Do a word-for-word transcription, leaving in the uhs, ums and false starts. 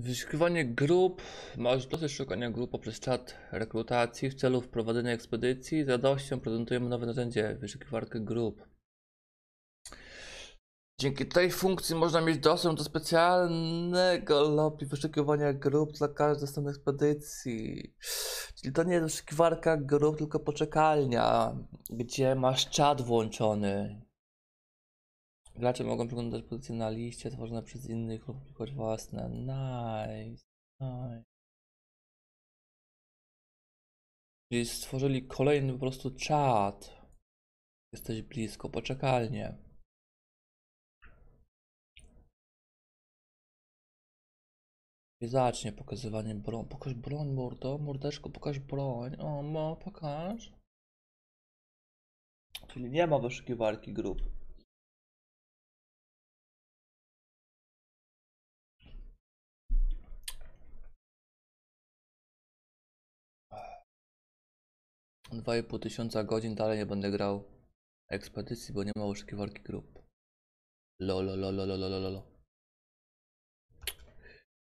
Wyszukiwanie grup. Masz dosyć szukania grup poprzez czat rekrutacji w celu wprowadzenia ekspedycji. Z radością prezentujemy nowe narzędzie, wyszukiwarkę grup. Dzięki tej funkcji można mieć dostęp do specjalnego lobby wyszukiwania grup dla każdej strony ekspedycji. Czyli to nie jest wyszukiwarka grup, tylko poczekalnia, gdzie masz czat włączony. Gracze mogą przeglądać pozycje na liście tworzone przez innych lub publikować własne. Nice, nice. Czyli stworzyli kolejny po prostu czat. Jesteś blisko, poczekalnie. I zacznie pokazywanie broń. Pokaż broń, mordo. Mordeczko, pokaż broń. O, mo, pokaż. Czyli nie ma wyszukiwarki grup. dwa i pół tysiąca godzin dalej nie będę grał ekspedycji, bo nie ma wyszukiwarki grup. Lolo, lolo, lolo, lolo.